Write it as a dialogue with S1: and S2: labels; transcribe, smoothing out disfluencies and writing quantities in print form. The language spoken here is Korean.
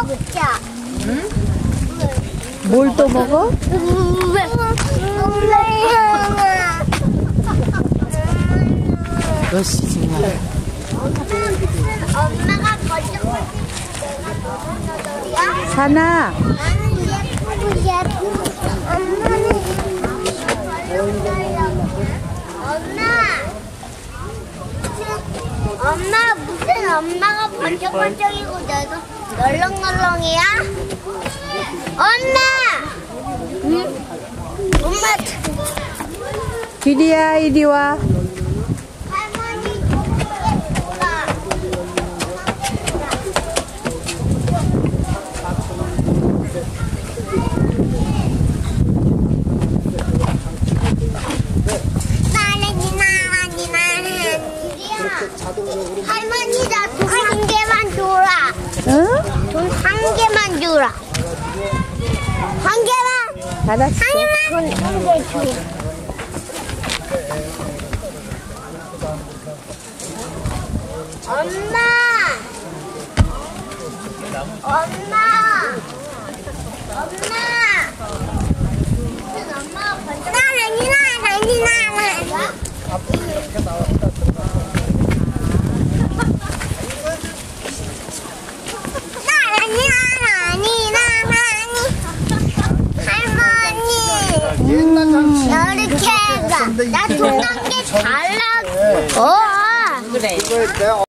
S1: 먹자.
S2: 응? 뭘 또 먹어? 너씨 정말.
S1: 엄마가 번쩍번쩍 내가
S2: 사나.
S1: 나는 예쁘고 엄마는 엄마 무슨 엄마가 번쩍번쩍이고 내도 널렁널렁이야? 엄마! 응? 엄마
S2: 규리야 이리 와.
S1: 할머니 너무 예쁘다. 할머니 나 돈 한 개만 줘라.
S2: 응?
S1: 돈 한 개만 주라. 한 개만.
S2: 알았어.
S1: 돈한개 줘. 엄마. 엄마. 엄마. 무슨 엄마가 번쩍. 할머니 이렇게 해가 나 돈 한 개 달라고.
S2: 그래.